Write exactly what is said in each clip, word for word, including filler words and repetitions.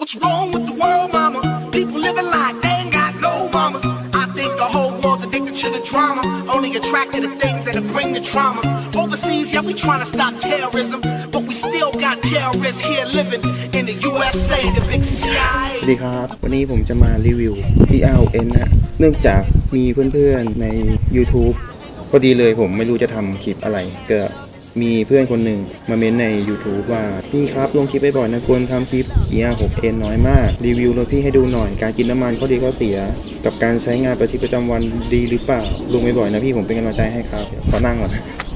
What's wrong with the world, mama? People living like they ain't got no mamas. I think the whole world's addicted to the drama, only attracted to things that'll bring the trauma. Overseas, yeah, we trying to stop terrorism, but we still got terrorists here living in the ยู เอส เอ the big ซี ไอ เอสวัสดีครับวันนี้ผมจะมารีวิว อี อาร์ หก เอ็น นะเนื่องจากมีเพื่อนๆใน YouTube พอดีเลยผมไม่รู้จะทำคลิปอะไรก็มีเพื่อนคนหนึ่งมาเม้นใน YouTube ว่าพี่ครับลงคลิปบ่อยๆนะควรทำคลิป อี อาร์ หก เอ็น น้อยมากรีวิวรถพี่ให้ดูหน่อยการกินน้ำมันข้อดีข้อเสียกับการใช้งานประชีวิตประจำวันดีหรือเปล่าลงบ่อยๆนะพี่ผมเป็นกำลังใจให้ครับขอนั่งก่อน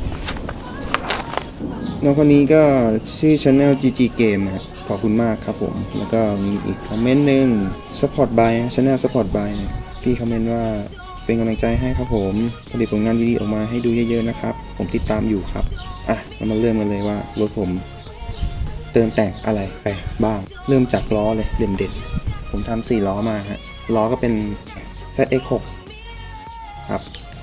น้องคนนี้ก็ชื่อ Channel จี จี Game นะขอบคุณมากครับผมแล้วก็มีอีกคอมเมนต์หนึ่ง Support by Channel Support by พี่คอมเมนต์ว่าเป็นกำลังใจให้ครับผมผลิตผลงานดีๆออกมาให้ดูเยอะๆนะครับผมติดตามอยู่ครับอ่ะเรามาเริ่มกันเลยว่ารถผมเติมแต่งอะไรไปบ้างเริ่มจากล้อเลยเด่นเด่นผมทำสี่ล้อมาฮะล้อก็เป็น แซด เอ็กซ์ หก ครับ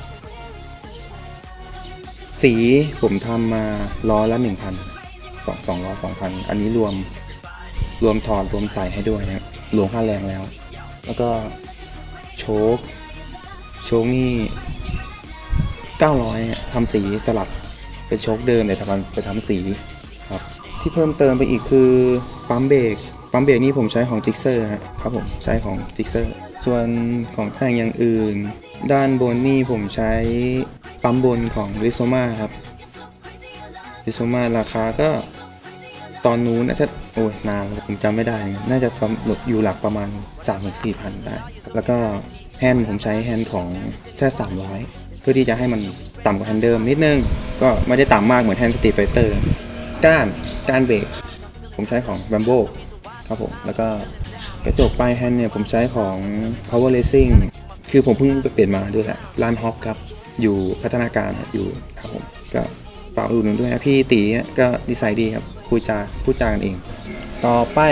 สีผมทำมาล้อละ หนึ่งพัน สอง สองล้อ สองพัน อันนี้รวมรวมถอดรวมใส่ให้ด้วยนะรวมค่าแรงแล้วแล้วก็โชคโชคนี่เก้าร้อยทำสีสลับเป็นโชคเดิมแต่ทำไปทำสีครับที่เพิ่มเติมไปอีกคือปั๊มเบรกปั๊มเบรกนี่ผมใช้ของจิกเซอร์ครับผมใช้ของจิกเซอร์ส่วนของแต่งอย่างอื่นด้านบนนี่ผมใช้ปั๊มบนของริโซมาครับริโซมาราคาก็ตอนนู้นน่าจะโอ้ยนานผมจำไม่ได้น่าจะอยู่หลักประมาณ สามถึงสี่พัน ได้แล้วก็แฮนด์ผมใช้แฮนด์ของแซด สามร้อยเพื่อที่จะให้มันต่ำกว่าแฮนด์เดิมนิดนึงก็ไม่ได้ต่ำมากเหมือนแฮนด์สตรีทไฟเตอร์ก้านก้านเบรกผมใช้ของ Rambo ครับผมแล้วก็กระจกปลายแฮนด์เนี่ยผมใช้ของ Power Racing คือผมเพิ่งไปเปลี่ยนมาด้วยแหละร้านฮอปครับอยู่พัฒนาการอยู่ครับผมก็ฝากอุดหนุนด้วยนะพี่ตีก็ดีไซน์ดีครับคุยจาพูดจากันเองต่อไป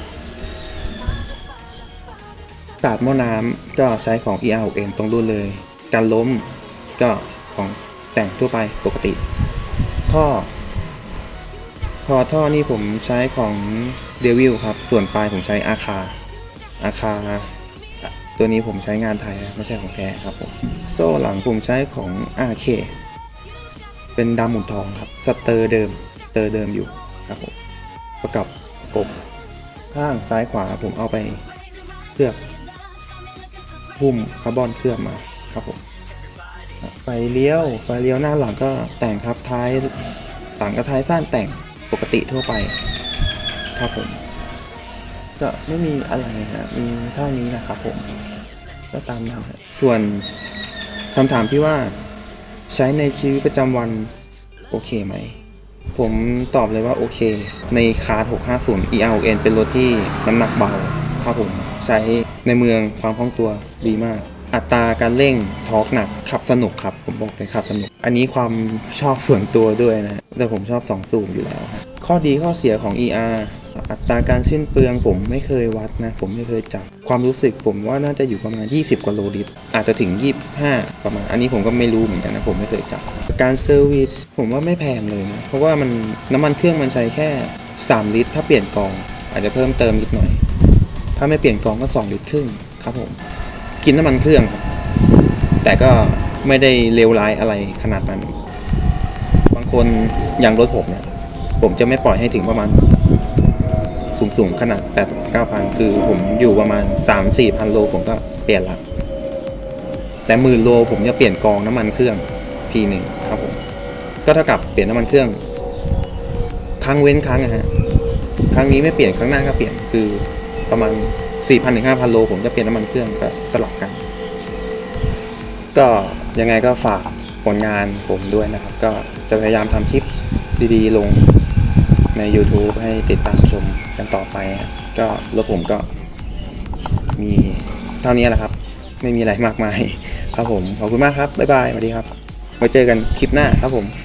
ตัดหม้อน้ำก็ใช้ของ อี อาร์ หก เอ็น ตรงรุ่นเลยการล้มก็ของแต่งทั่วไปปกติท่อพอท่อนี่ผมใช้ของเดวิลครับส่วนปลายผมใช้อาคาอาคาตัวนี้ผมใช้งานไทยไม่ใช่ของแท้ครับผมโซ่หลังผมใช้ของ อาร์ เค เป็นดำหมุนทองครับสเตอร์เดิมสเตอร์เดิมอยู่ครับผมประกับกบข้างซ้ายขวาผมเอาไปเคลือบหุ้มคาร์บอนเคลือบมาครับผมไฟเลี้ยวไฟเลี้ยวหน้าหลังก็แต่งครับท้ายหลังกับท้ายสั้นแต่งปกติทั่วไปครับผมก็ไม่มีอะไรนะมีเท่านี้นะครับผมก็ตามนั้นส่วนคำถามที่ว่าใช้ในชีวิตประจำวันโอเคไหมผมตอบเลยว่าโอเคในคาร์หกห้าศูนย์ อี อาร์ หก เอ็น เป็นรถที่น้ำหนักเบาครับผมใช้ในเมืองความคล่องตัวดีมากอัตราการเร่งทอร์กหนักขับสนุกครับผมบอกเลยขับสนุกอันนี้ความชอบส่วนตัวด้วยนะแต่ผมชอบสองสูบอยู่แล้วข้อดีข้อเสียของ อี อาร์ อัตราการสิ้นเปลืองผมไม่เคยวัดนะผมไม่เคยจับความรู้สึกผมว่าน่าจะอยู่ประมาณยี่สิบกว่าโลลิตรอาจจะถึงยี่สิบห้าประมาณอันนี้ผมก็ไม่รู้เหมือนกันนะผมไม่เคยจับการเซอร์วิสผมว่าไม่แพงเลยนะเพราะว่ามันน้ำมันเครื่องมันใช้แค่สามลิตรถ้าเปลี่ยนกองอาจจะเพิ่มเติมนิดหน่อยถ้าไม่เปลี่ยนกองก็สองลิตรครึ่งครับผมกินน้ำมันเครื่องครับแต่ก็ไม่ได้เลวร้ายอะไรขนาดนั้นบางคนอย่างรถผมเนี่ยผมจะไม่ปล่อยให้ถึงประมาณสูงๆขนาด แปดถึงเก้าพัน คือผมอยู่ประมาณ สามถึงสี่พัน โลผมก็เปลี่ยนละแต่หมื่นโลผมจะเปลี่ยนกองน้ำมันเครื่องทีหนึ่งครับผมก็เท่ากับเปลี่ยนน้ำมันเครื่องครั้งเว้นครั้งนะฮะครั้งนี้ไม่เปลี่ยนครั้งหน้าก็เปลี่ยนคือประมาณ สี่พันถึงห้าพัน โลผมจะเปลี่ยนน้ำมันเครื่องก็สลับกันก็ยังไงก็ฝากผลงานผมด้วยนะครับก็จะพยายามทำคลิปดีๆลงใน YouTube ให้ติดตามชมกันต่อไปก็รถผมก็มีเท่านี้แหละครับไม่มีอะไรมากมายครับผมขอบคุณมากครับบ๊ายบายสวัสดีครับไว้เจอกันคลิปหน้าครับผม